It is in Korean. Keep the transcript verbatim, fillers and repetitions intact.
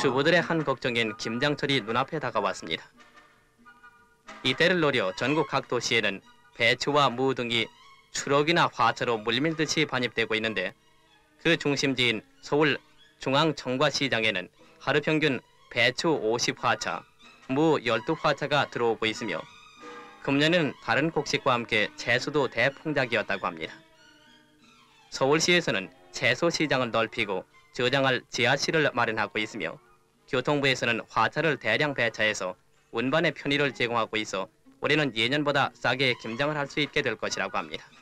주부들의 한 걱정인 김장철이 눈앞에 다가왔습니다. 이때를 노려 전국 각 도시에는 배추와 무 등이 추럭이나 화차로 물밀듯이 반입되고 있는데 그 중심지인 서울 중앙청과시장에는 하루 평균 배추 오십 화차, 무 십이 화차가 들어오고 있으며 금년에는 다른 곡식과 함께 채소도 대풍작이었다고 합니다. 서울시에서는 채소 시장을 넓히고 저장할 지하실을 마련하고 있으며 교통부에서는 화차를 대량 배차해서 운반의 편의를 제공하고 있어 올해는 예년보다 싸게 김장을 할 수 있게 될 것이라고 합니다.